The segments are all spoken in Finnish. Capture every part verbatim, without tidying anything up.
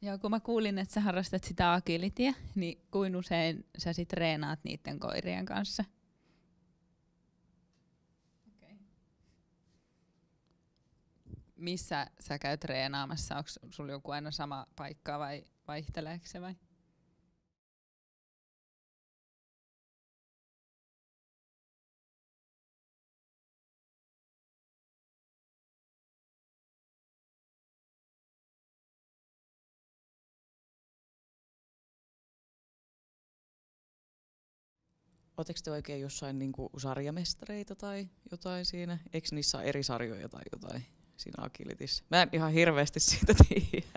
Joo, kun mä kuulin, että sä harrastat sitä agilityä, niin kuin usein sä sit treenaat niiden koirien kanssa? Okay. Missä sä käyt treenaamassa? Onko sulla joku aina sama paikka vai vaihteleeko se vai? Oletteko te oikein jossain niinku sarjamestareita tai jotain siinä? Eikö niissä ole eri sarjoja tai jotain siinä agilityssä? Mä en ihan hirveästi siitä tiedä.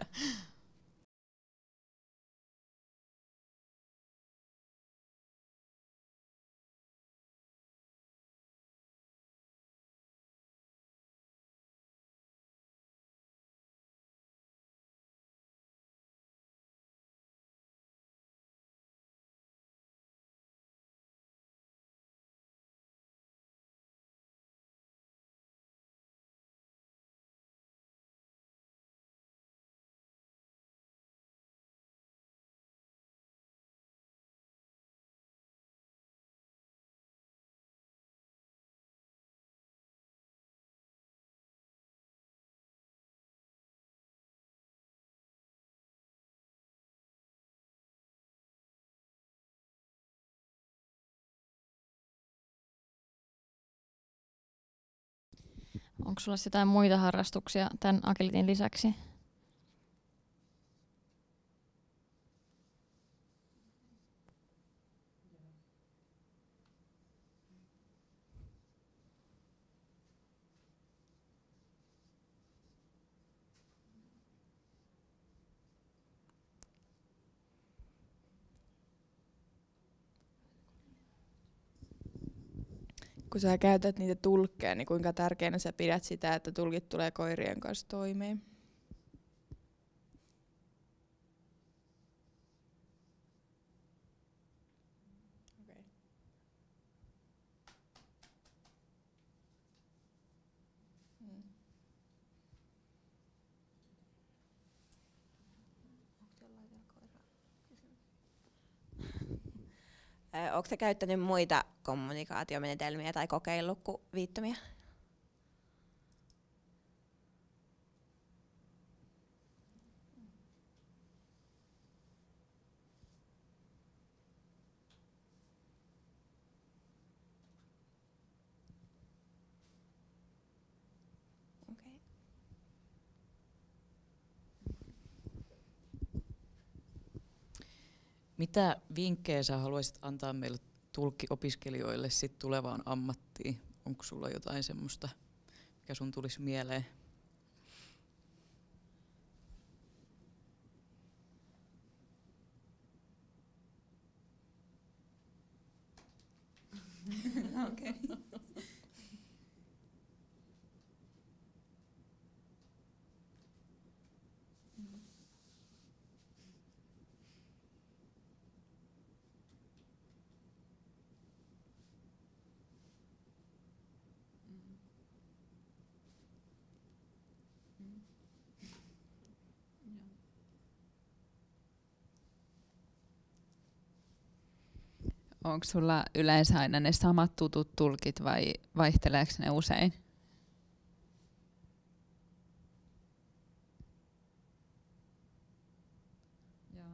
Onko sulla jotain muita harrastuksia tämän agilityn lisäksi? Kun sä käytät niitä tulkkeja, niin kuinka tärkeänä sä pidät sitä, että tulkit tulee koirien kanssa toimeen? Okay. Mm. Oletko sä käyttänyt muita kommunikaatiomenetelmiä tai kokeillut kuin viittomia? Okay. Mitä vinkkejä sä haluaisit antaa meille tulkkiopiskelijoille sit tulevaan ammattiin? Onko sulla jotain semmoista, mikä sun tulisi mieleen? Okay. Onko sulla yleensä aina ne samat tutut tulkit vai vaihteleeko ne usein? Joo.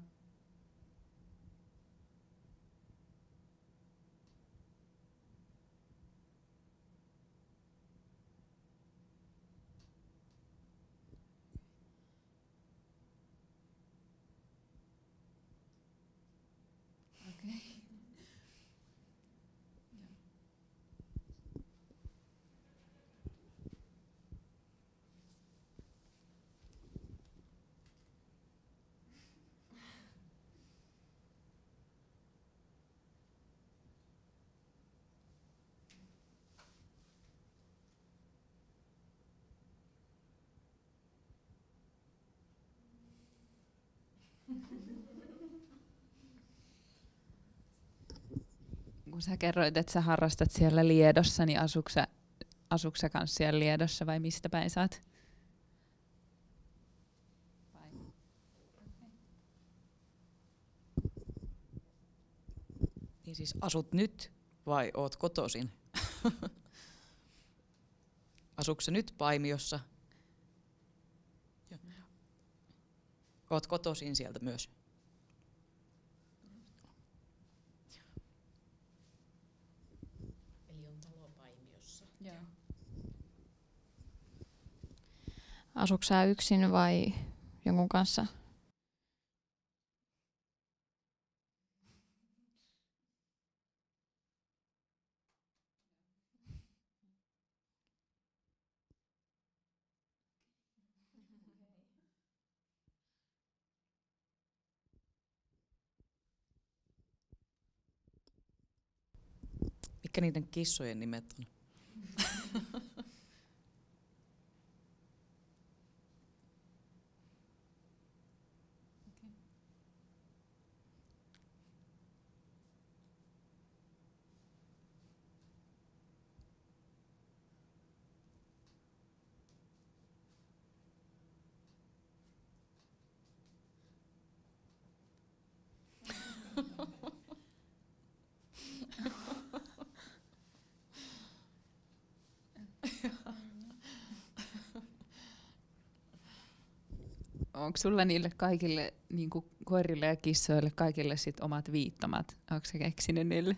Okay. Kun sä kerroit, että sä harrastat siellä Liedossa, niin asuuko sä, asuuko sä kans siellä Liedossa vai mistä päin sä oot? Vai? Okay. Niin siis asut nyt vai oot kotoisin? Asuuko sä nyt Paimiossa? Oot kotoisin sieltä myös? Eli on talo Paimiossa. Joo. Asuuko sä yksin vai jonkun kanssa? Mitkä niiden kissojen nimet on? Onko sulla niille kaikille, niinku koirille ja kissoille, kaikille sit omat viittomat? Onko sä keksinyt niille?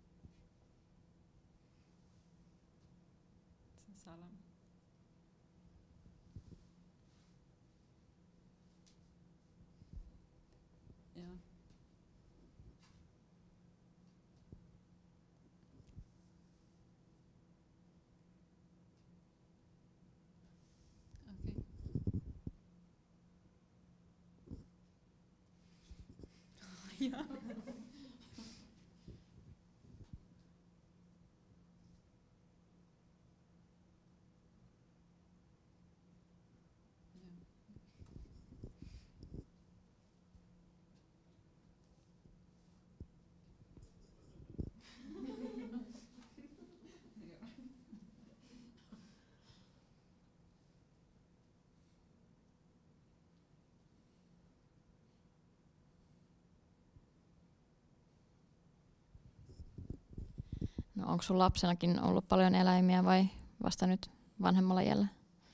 Joo. No, onko sun lapsenakin ollut paljon eläimiä vai vasta nyt vanhemmalla iällä?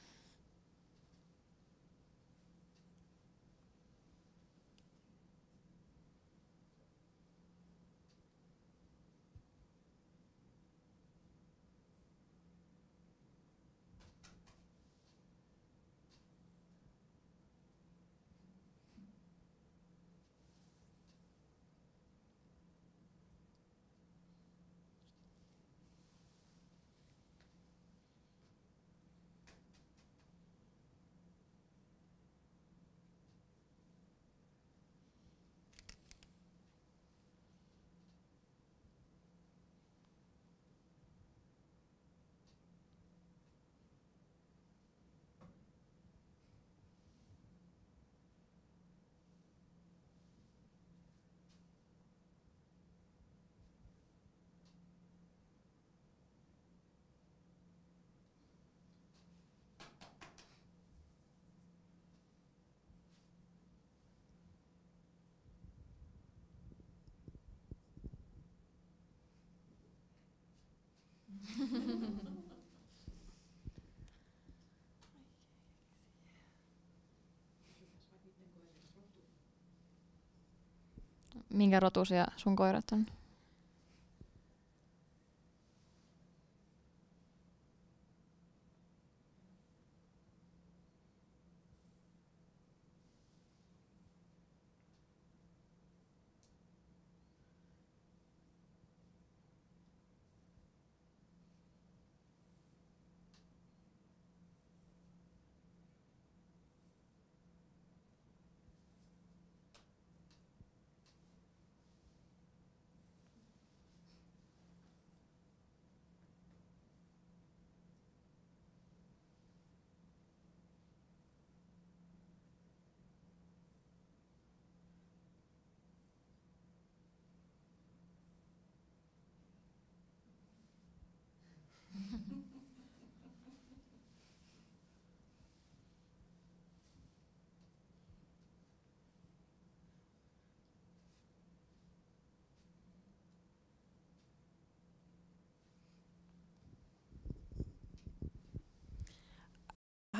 Minkä rotuisia sun koirat on?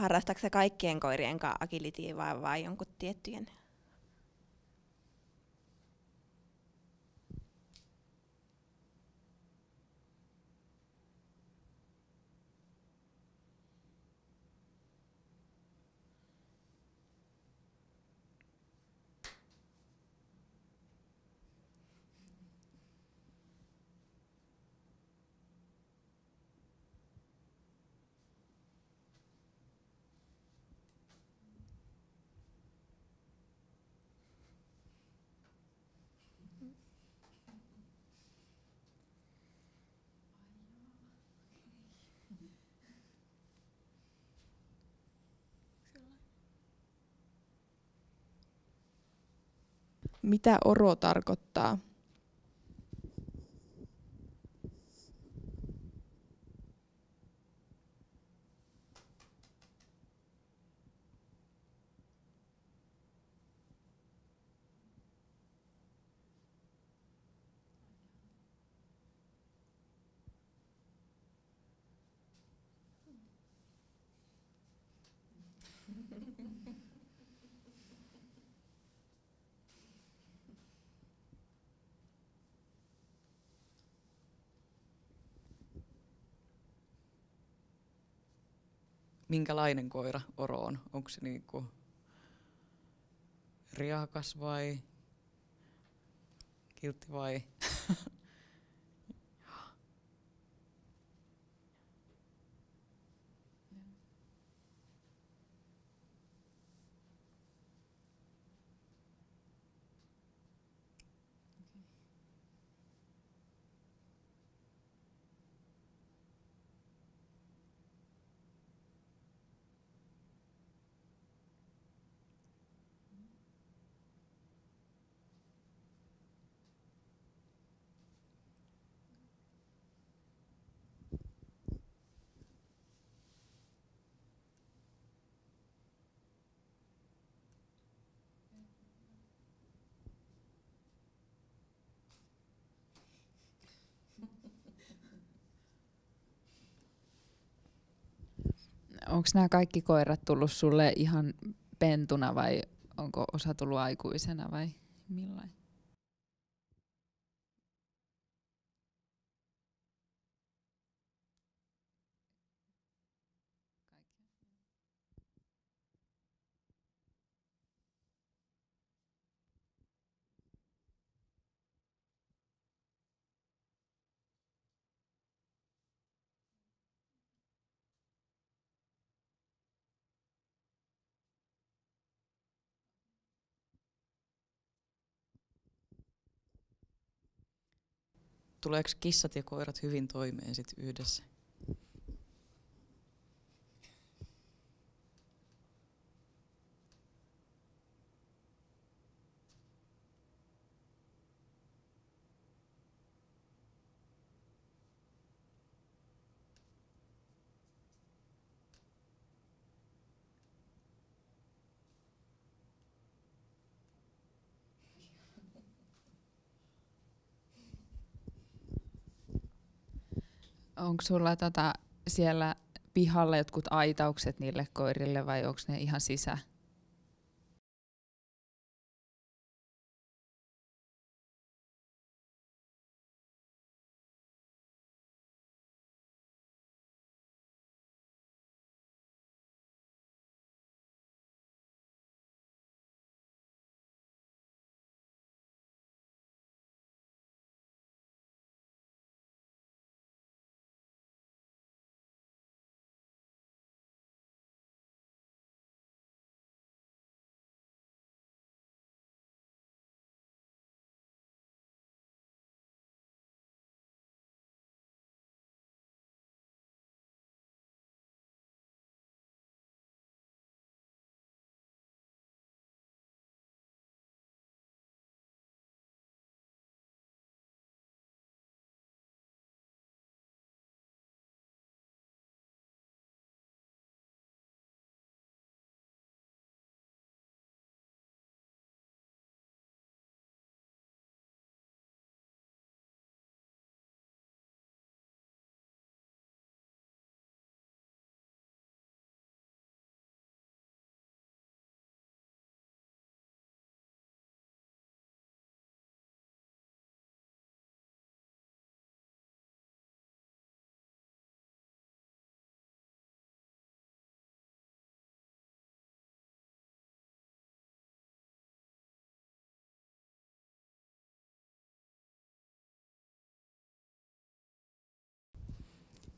harrastatko sä kaikkien koirien kanssa agilityä vai, vai jonkun tiettyjen? Mitä oro tarkoittaa? Minkälainen koira oro on? Onko se niinku riakas vai kiltti vai? Onko nämä kaikki koirat tullut sulle ihan pentuna vai onko osa tullut aikuisena vai millainen? Tuleeko kissat ja koirat hyvin toimeen sit yhdessä? Onko sulla tota siellä pihalla jotkut aitaukset niille koirille vai onko ne ihan sisä?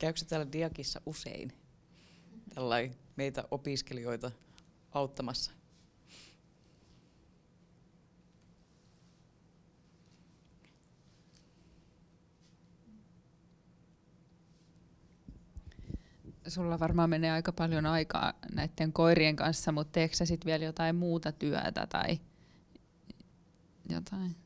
Käykö sä täällä Diakissa usein tällainen meitä opiskelijoita auttamassa? Sulla varmaan menee aika paljon aikaa näiden koirien kanssa, mutta teekö sä sit vielä jotain muuta työtä tai jotain?